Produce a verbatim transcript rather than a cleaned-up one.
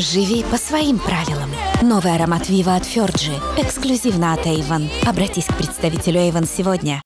Живи по своим правилам. Новый аромат Viva от Fergie. Эксклюзивно от Avon. Обратись к представителю Avon сегодня.